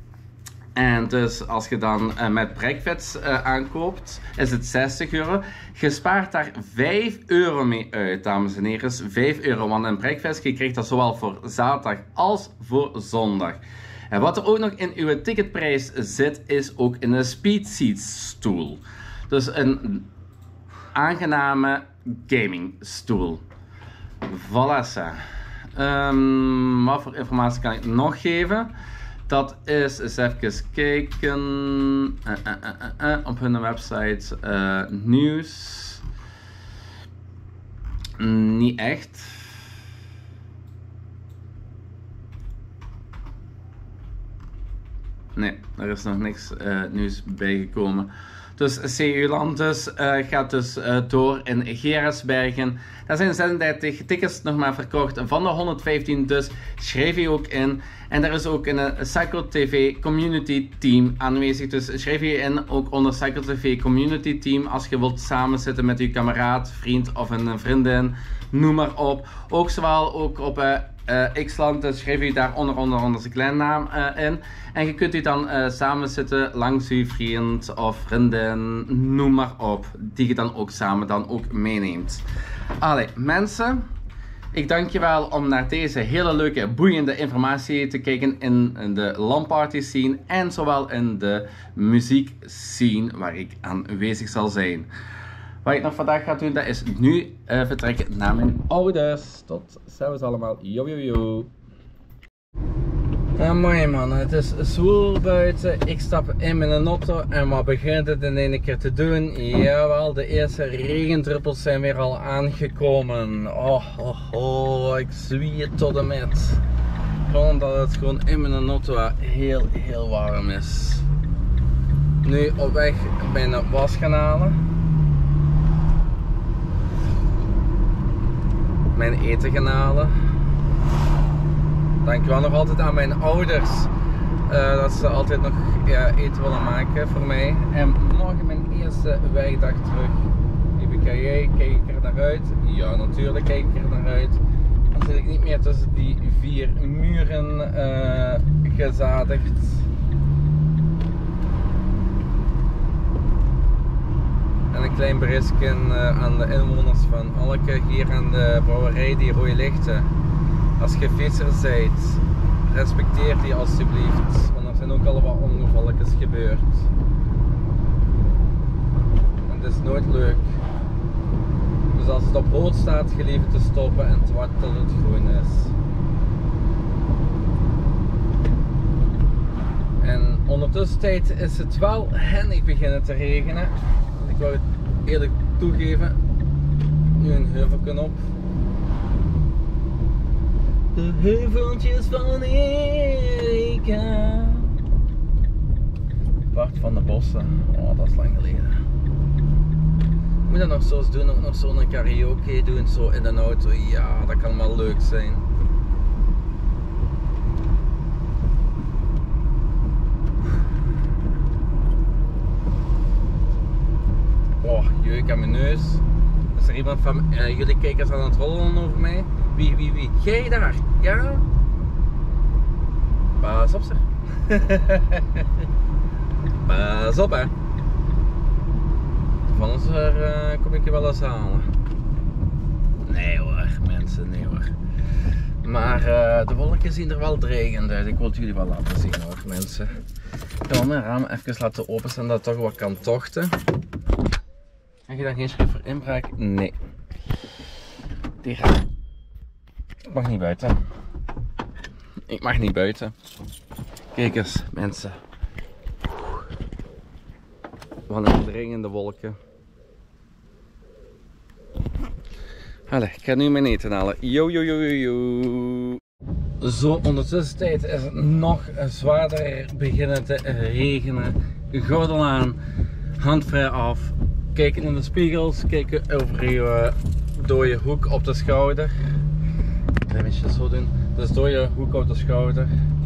En dus als je dan uh, met breakfast uh, aankoopt, is het zestig euro. Je spaart daar vijf euro mee uit, dames en heren. vijf euro, want een breakfast, je krijgt dat zowel voor zaterdag als voor zondag. En wat er ook nog in uw ticketprijs zit, is ook in een speed seats stoel. Dus een aangename gaming stoel. Voilà. Um, wat voor informatie kan ik nog geven? Dat is, eens even kijken, uh, uh, uh, uh, op hun website, uh, nieuws, niet echt. Nee, er is nog niks uh, nieuws bijgekomen. Dus C-U-LAN dus, uh, gaat dus uh, door in Gerardsbergen. Daar zijn zesendertig tickets nog maar verkocht van de honderdvijftien, dus schrijf je ook in. En er is ook een Cycle T V Community Team aanwezig, dus schrijf je in ook onder Cycle T V Community Team als je wilt samenzitten met je kameraad, vriend of een vriendin, noem maar op. Ook zowel ook op uh, uh, Ixtlan, dus schrijf je daar onder onder onder zijn kleine naam uh, in. En je kunt u dan uh, samenzitten langs uw vriend of vriendin, noem maar op, die je dan ook samen dan ook meeneemt. Allee, mensen, ik dank je wel om naar deze hele leuke, boeiende informatie te kijken in de LAN-party scene en zowel in de muziek scene waar ik aanwezig zal zijn. Wat ik nog vandaag ga doen, dat is nu uh, vertrekken naar mijn ouders. Tot ziens allemaal. Yo yo yo. Ja, mooi man, het is zwoel buiten. Ik stap in mijn auto en wat begint het in één keer te doen? Jawel, de eerste regendruppels zijn weer al aangekomen. Oh, oh, oh, ik zwier tot en met. Gewoon omdat het gewoon in mijn auto heel, heel warm is. Nu op weg mijn was gaan halen. Mijn eten gaan halen. Dankjewel nog altijd aan mijn ouders uh, dat ze altijd nog ja, eten willen maken voor mij. En morgen mijn eerste werkdag terug. Lieve K J, kijk ik er naar uit? Ja, natuurlijk kijk ik er naar uit. Dan zit ik niet meer tussen die vier muren uh, gezadigd. En een klein berichtje uh, aan de inwoners van Alke hier aan de brouwerij Die Rode Lichten. Als je fietser bent, respecteer die alsjeblieft, want er zijn ook al wat ongevalletjes gebeurd. En het is nooit leuk. Dus als het op rood staat, gelieve te stoppen en te wachten tot het groen is. En ondertussen is het wel hennig beginnen te regenen. Ik wou het eerlijk toegeven. Nu een heuvelken op. De heuveltjes van Erika. Bart van de bossen. Oh, dat is lang geleden. Ik moet dat nog zo eens doen, ook nog zo'n karaoke doen, zo in de auto. Ja, dat kan wel leuk zijn. Oh, jeuk aan mijn neus. Is er iemand van uh, jullie kijkers aan het rollen over mij? Wie, wie, wie? Jij daar? Ja? Pas op, zeg. Pas op, hè. Van ons uh, kom ik je wel eens halen. Nee hoor, mensen, nee hoor. Maar uh, de wolken zien er wel dreigend uit. Ik wil het jullie wel laten zien hoor, mensen. Ik ga mijn raam even laten openstaan dat het toch wat kan tochten. Heb je daar geen schrik voor inbraak? Nee. Die raam. Ik mag niet buiten. Ik mag niet buiten. Kijk eens, mensen. Wat een dringende wolken. Allee, ik ga nu mijn eten halen. Yo, yo, yo, yo, yo. Zo, ondertussen tijd is het nog zwaarder beginnen te regenen. Gordel aan, handvrij af. Kijken in de spiegels, kijken over je dode hoek op de schouder. Een klein beetje zo doen. Dus dode hoek op de schouder.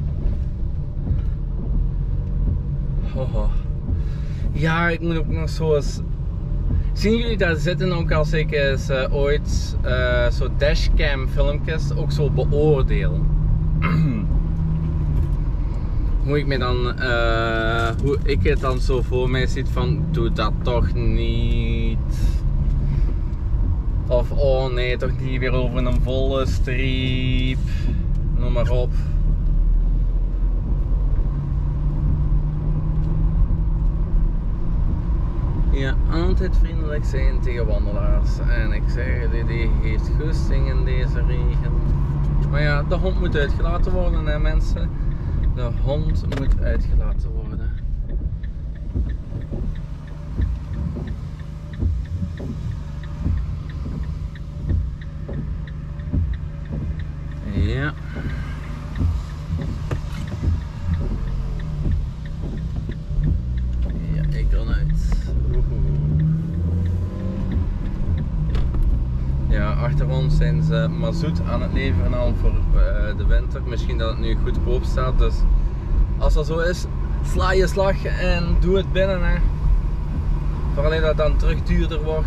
Oh. Ja, ik moet ook nog zo eens... Zien jullie daar zitten ook als ik eens uh, ooit uh, zo dashcam filmpjes ook zo beoordeel? Hoe ik me dan, uh, hoe ik het dan zo voor mij ziet van, doe dat toch niet. Of oh nee, toch niet weer over een volle streep. Noem maar op. Ja, altijd vriendelijk zijn tegen wandelaars. En ik zeg jullie, die heeft goesting in deze regen. Maar ja, de hond moet uitgelaten worden, hè mensen. De hond moet uitgelaten worden. Ja. Ja, ik kan uit. Ja, achter ons zijn ze mazoet aan het leveren al voor uh, de winter. Misschien dat het nu goedkoop staat, dus als dat zo is, sla je slag en doe het binnen, hè. Voor alleen dat het dan terug duurder wordt.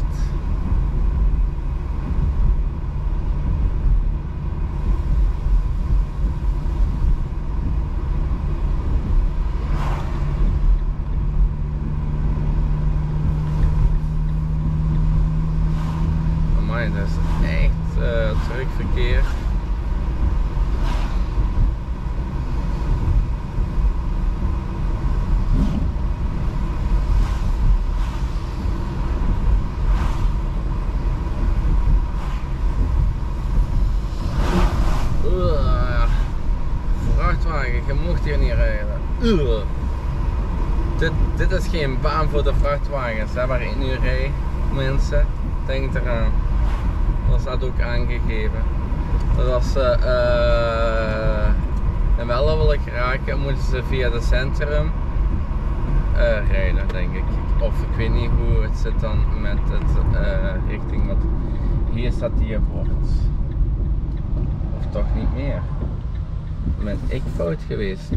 Amai, dat is echt uh, druk verkeer. Je mocht hier niet rijden. Uh. Dit, dit is geen baan voor de vrachtwagens, hè, waar ik nu rijd. Mensen, denk eraan. Dat staat ook aangegeven. Dat als ze uh, in Welle willen geraken, moeten ze via het centrum uh, rijden, denk ik. Of ik weet niet hoe het zit dan met het uh, richting, want hier staat die bord. Of toch niet meer. Ben ik fout geweest?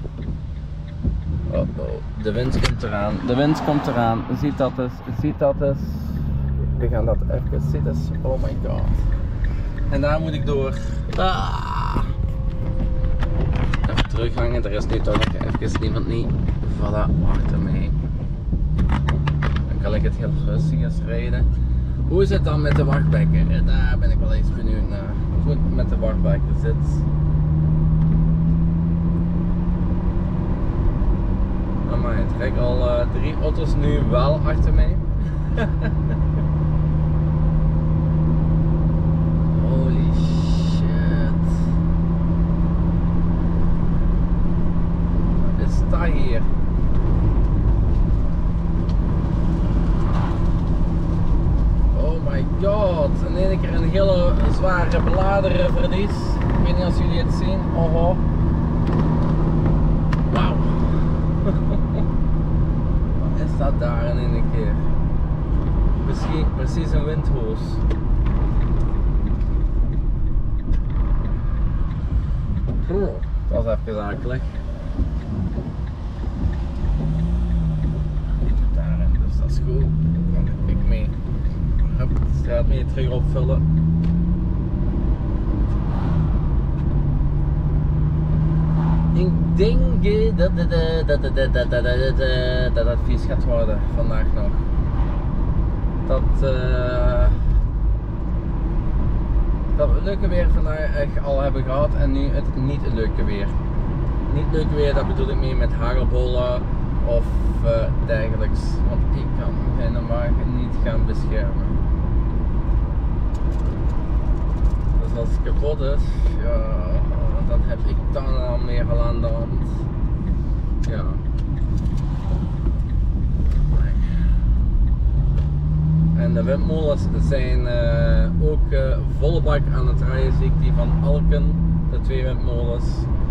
Oh oh, de wind komt eraan. De wind komt eraan. Ziet dat eens. Ziet dat eens. We gaan dat even zien. Dus. Oh my god. En daar moet ik door. Ah. Even terughangen. Er is nu toch nog even niemand niet. Voilà, achter mij. Dan kan ik het heel rustig eens rijden. Hoe is het dan met de wachtbekker? Daar ben ik wel eens benieuwd naar. Hoe het met de wachtbekker zit. Maar ik trek al uh, drie auto's nu wel achter mij. Holy shit. Wat is dat hier? Oh my god. In één keer een hele zware bladeren verlies. Ik weet niet of jullie het zien. Oh. Wauw. staat daar in een keer. Misschien precies een windhoos. Dat was even akelig. Daarin, dus dat is goed. Dan heb ik mee. Hup, de straat mee terug opvullen. Ik denk dat dat, dat, dat, dat, dat, dat, dat het vies gaat worden vandaag nog. Dat, uh, dat we het leuke weer vandaag al hebben gehad en nu het niet leuke weer. Niet leuke weer, dat bedoel ik mee met hagelbollen of uh, dergelijks. Want ik kan mijn wagen niet gaan beschermen. Dus als het kapot is, ja, dan heb ik dan al meer al aan de hand. Ja. En de windmolens zijn uh, ook uh, volle bak aan het draaien, zie ik die van Alken, de twee windmolens.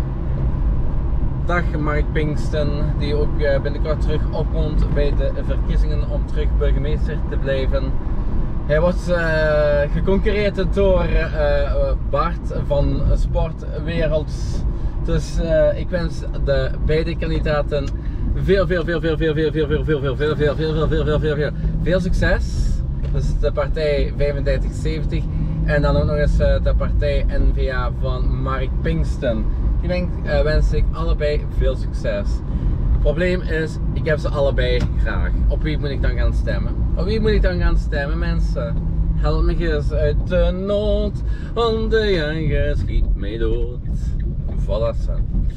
Dag Mark Pinkston, die ook uh, binnenkort terug opkomt bij de verkiezingen om terug burgemeester te blijven. Hij wordt uh, geconcurreerd door uh, Bart van Sportwereld. Dus uh, ik wens de beide kandidaten veel, veel, veel, veel, veel, veel, veel, veel, veel, veel, veel, veel, veel, veel, veel, veel, veel, veel, veel succes. Dus de partij vijfendertig zeventig en dan ook nog eens uh, de partij N V A van Mark Pinkston. Die wens, uh, wens ik allebei veel succes. Het probleem is, ik heb ze allebei graag. Op wie moet ik dan gaan stemmen? Op wie moet ik dan gaan stemmen, mensen? Help me eens uit de nood, want de jager schiet mij dood. Voilà, zo.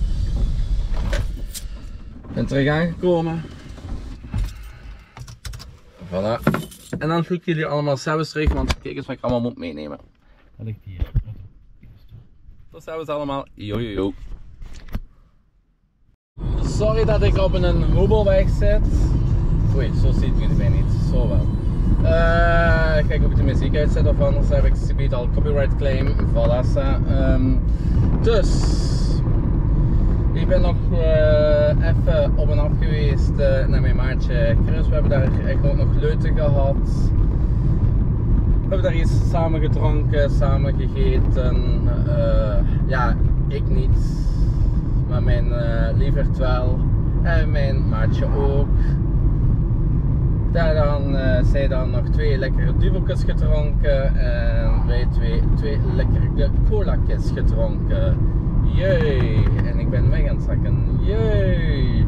Ik ben terug aangekomen. Voilà. En dan vloek ik jullie allemaal zelfs terug, want kijk eens wat ik allemaal moet meenemen. Dat ligt hier. Tot zelfs allemaal. Yo yo yo. Sorry dat ik op een hobbelweg zit. Oei, zo ziet jullie mij niet. Zo wel. Uh, kijk of ik de muziek uitzet of anders heb ik subiet al copyright claim. Voilà. Um, dus. Ik ben nog uh, even op en af geweest uh, naar mijn maatje Chris. We hebben daar echt ook nog leuten gehad. We hebben daar iets samen gedronken, samen gegeten. Uh, ja, ik niet. Maar mijn uh, lieverd wel. En mijn maatje ook. Daar dan, uh, zij dan nog twee lekkere duveltjes gedronken. En wij twee, twee lekkere cola's gedronken. Jee, en ik ben weg aan het zakken. Jee.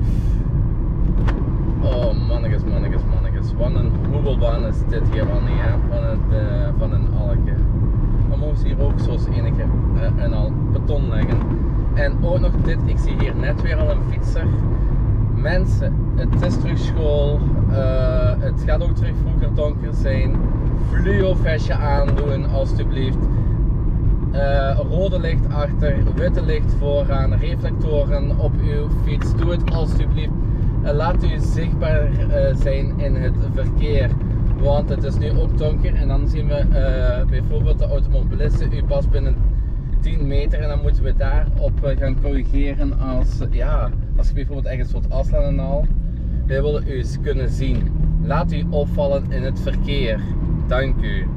Oh mannetjes, mannetjes, mannetjes. Wat een hoebelbaan is dit hier wel niet, hè? Van, het, uh, van een alke. Dan mogen ze hier ook zoals enige uh, en al beton leggen. En ook nog dit, ik zie hier net weer al een fietser. Mensen, het is terug school. Uh, het gaat ook terug vroeger donker zijn. Fluo-vestje aandoen, alstublieft. Uh, rode licht achter, witte licht vooraan, reflectoren op uw fiets. Doe het alstublieft. Uh, laat u zichtbaar uh, zijn in het verkeer. Want het is nu ook donker en dan zien we uh, bijvoorbeeld de automobilisten u pas binnen tien meter en dan moeten we daarop uh, gaan corrigeren als, uh, ja, als je bijvoorbeeld ergens wilt afslaan en al. Wij willen u eens kunnen zien. Laat u opvallen in het verkeer. Dank u.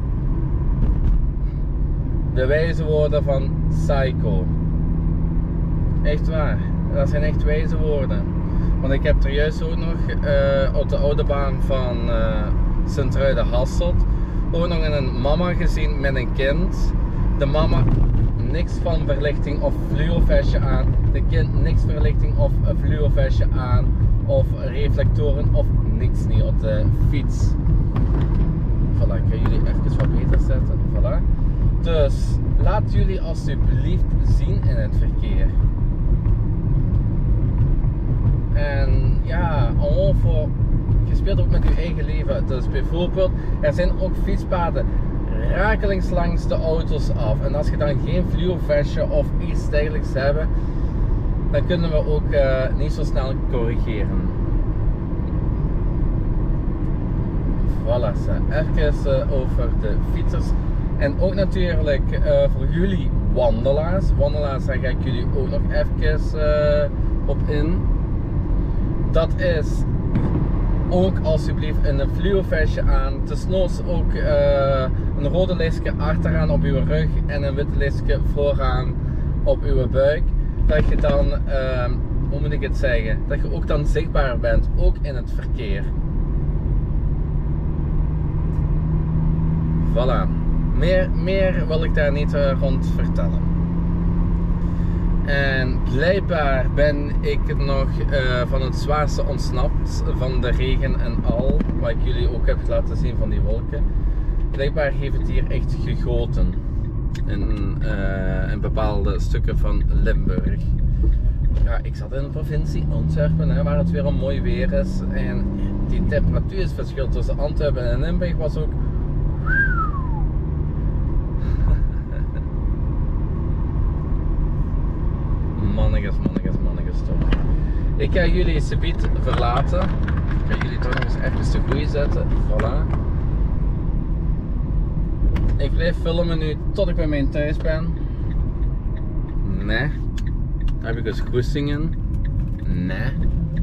De wijze woorden van Psycho. Echt waar, dat zijn echt wijze woorden. Want ik heb er juist ook nog uh, op de oude baan van uh, Sint-Truiden-Hasselt ook nog een mama gezien met een kind. De mama niks van verlichting of fluovestje aan. De kind niks verlichting of fluovestje aan. Of reflectoren of niks niet op de fiets. Voilà, ik ga jullie even wat beter zetten. Voilà. Dus laat jullie alsjeblieft zien in het verkeer. En ja, gewoon voor, je speelt ook met je eigen leven. Dus bijvoorbeeld, er zijn ook fietspaden rakelings langs de auto's af. En als je dan geen fluovestje of iets dergelijks hebt, dan kunnen we ook uh, niet zo snel corrigeren. Voilà, even uh, over de fietsers. En ook natuurlijk uh, voor jullie wandelaars. Wandelaars, daar ga ik jullie ook nog even uh, op in. Dat is ook alsjeblieft een fluovestje aan. Desnoods ook uh, een rode listje achteraan op uw rug en een witte listje vooraan op uw buik. Dat je dan, uh, hoe moet ik het zeggen, dat je ook dan zichtbaar bent, ook in het verkeer. Voilà. Meer, meer wil ik daar niet uh, rond vertellen. En blijkbaar ben ik nog uh, van het zwaarste ontsnapt van de regen en al, wat ik jullie ook heb laten zien van die wolken. Blijkbaar heeft het hier echt gegoten in, uh, in bepaalde stukken van Limburg. Ja, ik zat in de provincie Antwerpen, hè, waar het weer een mooi weer is en die temperatuursverschil tussen Antwerpen en Limburg was ook. Mannetjes, mannetjes, mannetjes toch. Ik ga jullie subiet verlaten. Ik ga jullie toch nog eens even te goeie zetten. Voilà. Ik blijf filmen nu tot ik bij mijn thuis ben. Nee. Heb ik eens goestingen? Nee.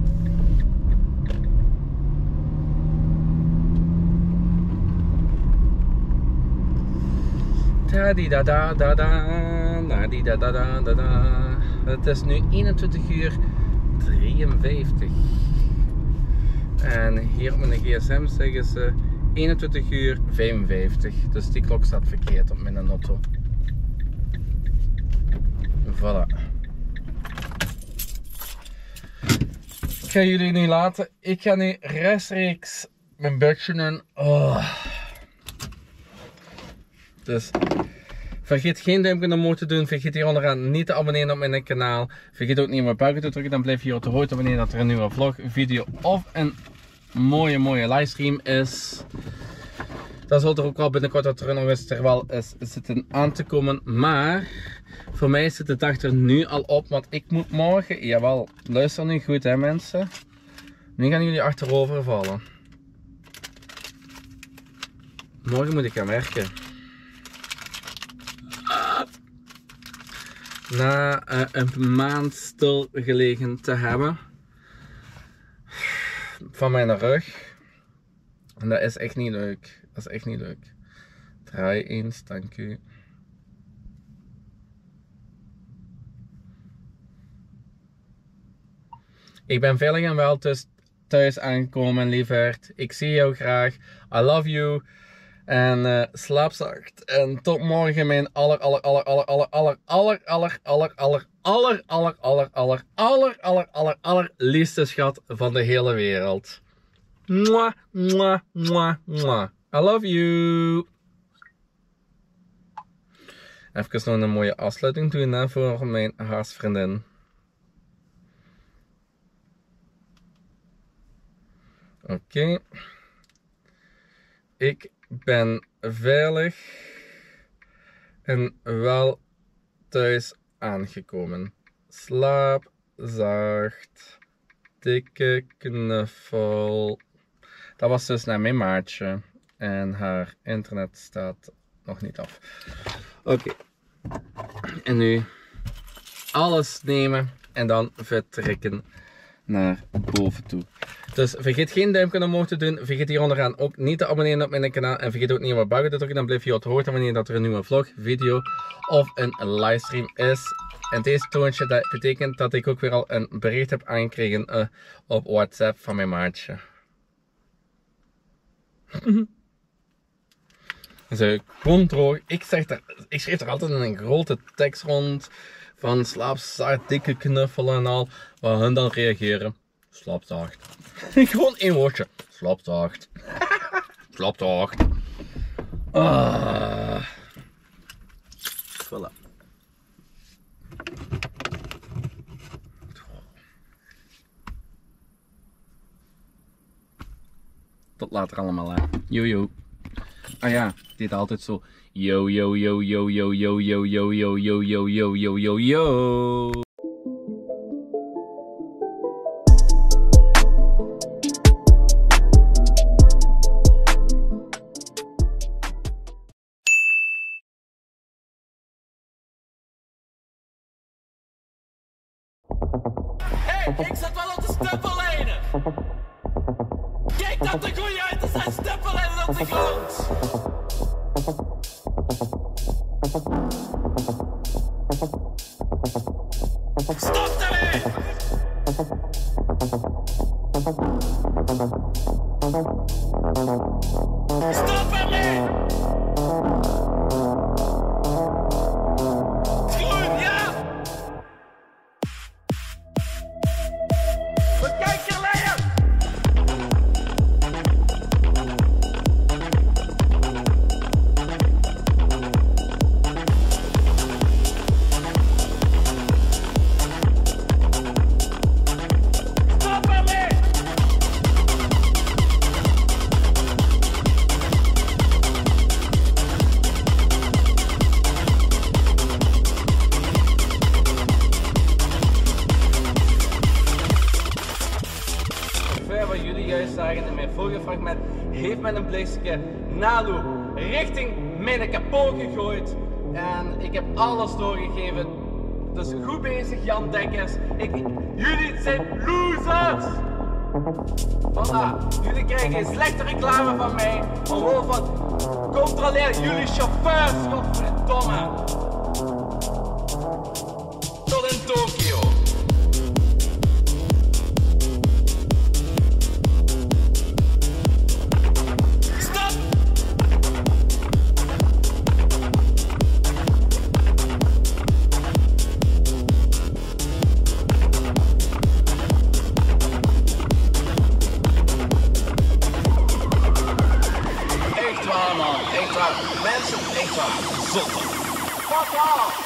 Da di da da da da da di da da da da da. Het is nu eenentwintig uur drieënvijftig. En hier op mijn gsm zeggen ze eenentwintig uur vijfenvijftig. Dus die klok staat verkeerd op mijn auto. Voilà. Ik ga jullie nu laten. Ik ga nu rechtstreeks mijn bedje doen. Oh. Dus vergeet geen duimpje omhoog te doen. Vergeet hier onderaan niet te abonneren op mijn kanaal. Vergeet ook niet op mijn buiken te drukken. Dan blijf je hier op de hoogte wanneer dat er een nieuwe vlog, video of een mooie mooie livestream is. Dan zal er ook wel binnenkort dat er nog eens terwijl is zitten aan te komen. Maar voor mij zit de dag er nu al op. Want ik moet morgen, jawel, luister nu goed hè mensen. Nu gaan jullie achterover vallen. Morgen moet ik gaan werken. Na uh, een maand stilgelegen te hebben van mijn rug. En dat is echt niet leuk. Dat is echt niet leuk. Draai eens, dank u. Ik ben veilig en wel thuis aangekomen, lieverd. Ik zie jou graag. I love you. En uh, slaap zacht. En tot morgen mijn aller aller aller aller aller aller aller aller aller aller aller aller aller aller aller aller aller aller liefste schat van de hele wereld. Mwah, mwah, mwah, mwah. I love you. Even nog een mooie afsluiting doen hè, voor mijn hartsvriendin. Oké. Okay. Ik ben veilig en wel thuis aangekomen. Slaap zacht. Dikke knuffel. Dat was dus naar mijn maatje. En haar internet staat nog niet af. Oké. Okay. En nu alles nemen en dan vertrekken naar boven toe. Dus vergeet geen duimpje omhoog te doen. Vergeet hier onderaan ook niet te abonneren op mijn kanaal. En vergeet ook niet op mijn buiken te drukken. Dan blijf je op de hoogte wanneer dat er een nieuwe vlog, video of een livestream is. En deze toontje dat betekent dat ik ook weer al een bericht heb aangekregen uh, op WhatsApp van mijn maatje. Dus gewoon droog. Ik, zeg daar, ik schreef er altijd een grote tekst rond. Van slaapzacht, dikke knuffelen en al. Waar hun dan reageren. Slaapzacht. Gewoon één woordje. Slaapzacht. Slaapzacht. Ah. Voilà. Tot later allemaal hè. Yo yo. Ah ja, dit altijd zo. Yo yo yo yo yo yo yo yo yo yo yo yo yo yo yo. Hey, ik zat wel op de stempelleden! dat de goeie uit te zijn stippelen en op de grond. Stop daarmee! Stop ermee! Groen, ja! We kijken leer! Stop ermee! Wat jullie juist zagen in mijn vorige fragment, heeft men een blikje naloop richting mijn kapot gegooid. En ik heb alles doorgegeven. Dus goed bezig Jan Dekkers. Ik, jullie zijn losers! Voilà, jullie krijgen geen slechte reclame van mij. Maar gewoon van, controleer jullie chauffeurs, godverdomme. Tot in Tokio. Mensen, echt waar, zotte. Fuck off!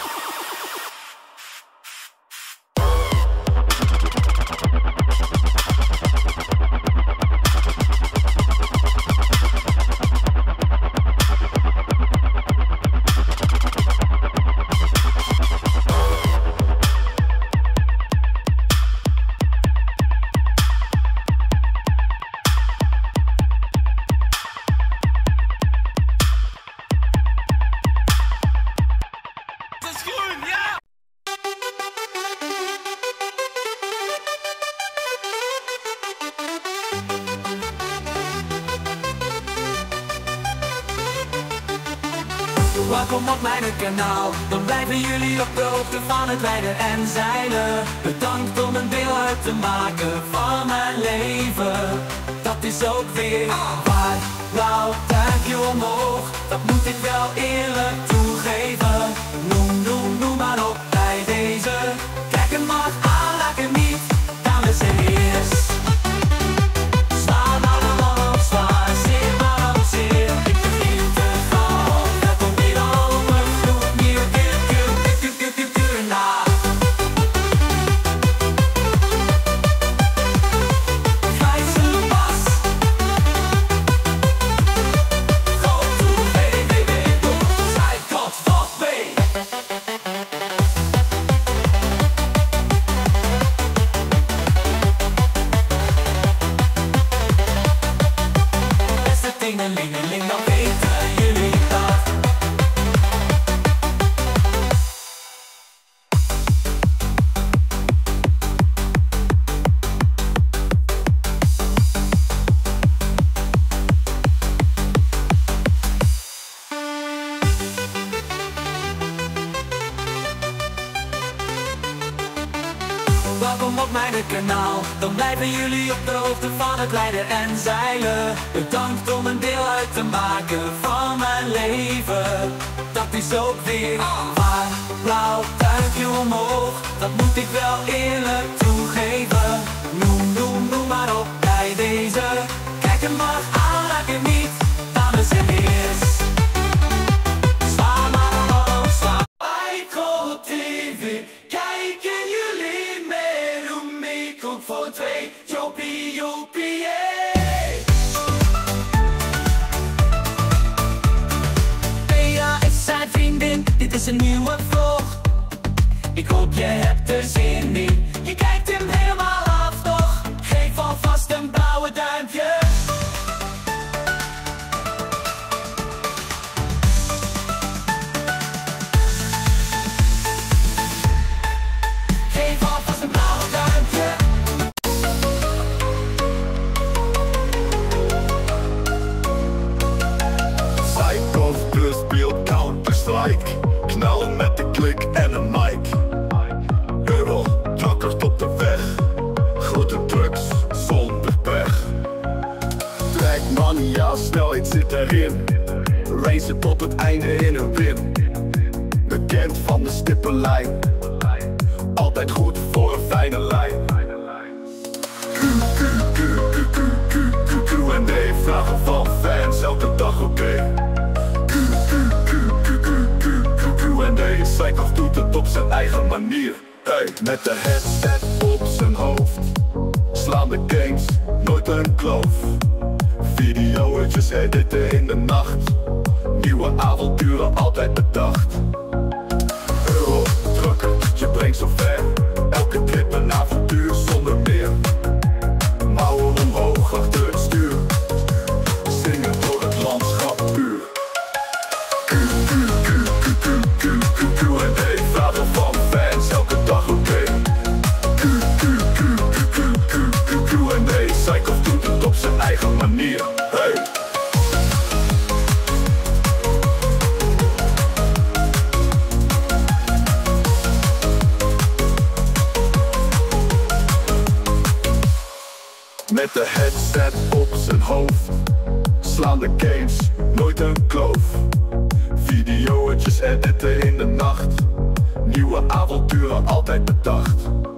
Welkom op mijn kanaal, dan blijven jullie op de hoogte van het rijden en zeilen. Bedankt om een deel uit te maken van mijn leven. Dat is ook weer waar, blauw duimpje omhoog. Dat moet ik wel eerlijk toegeven. Noem, noem, noem maar op bij deze. Kijk hem maar aan, laat hem niet, dames en heren. Zwaar maar allemaal op zwaar, zeer maar op zeer. Ik begin te gaan, dat komt niet al op een groep. Nieuw kuur, kuur, kuur, kuur, kuur, kuur, na. Grijze pas. Go to w w w punt zijkot punt b. Beste tingelingeling, dan weten jullie dat. Welkom op mijn kanaal, dan blijven jullie op de hoogte van het rijden en zeilen. Bedankt om een deel uit te maken van mijn leven. Dat is ook weer waar, blauw duimpje omhoog. Dat moet ik wel eerlijk toegeven. Noem, noem, noem maar op bij deze. Kijk hem maar aan, raak hem niet, dames en heren. Zwaar maar allemaal zwaar. Zijkot T V, kijken jullie mee? Hoe mee komt voor twee, jopie, jopie, hey. Bea is zijn vriendin, dit is een nieuwe vlog. Ik hoop je hebt er zin in. Je kijkt hem helemaal af toch? Geef alvast een blauwe duimpje. Geef alvast een blauwe duimpje. maximaal snelheid zit erin. Racen tot het einde in een win. Bekend van de stippenlijn. Altijd goed voor een fijne lijn. Q en D, vragen van fans elke dag oké. Q en D, Psychoff doet het op zijn eigen manier. Hey, met de headset op zijn hoofd. Slaan de games, nooit een kloof. Videootjes editen in de nacht. Nieuwe avonturen altijd bedacht. Euro Trucker, je brengt zo ver. Elke trip een avontuur zonder meer. Mouwen omhoog achter het stuur. Zingen door het landschap puur. Q, Q, Q, Q, Q, Q, Q en D, vragen van fans elke dag oké. Q, Q, Q, Q, Q, Q, Q en D, Psychoff doet het op zijn eigen manier. Hey! Met de headset op zijn hoofd. Slaan de games, nooit een kloof. Videootjes editen in de nacht. Nieuwe avonturen altijd bedacht.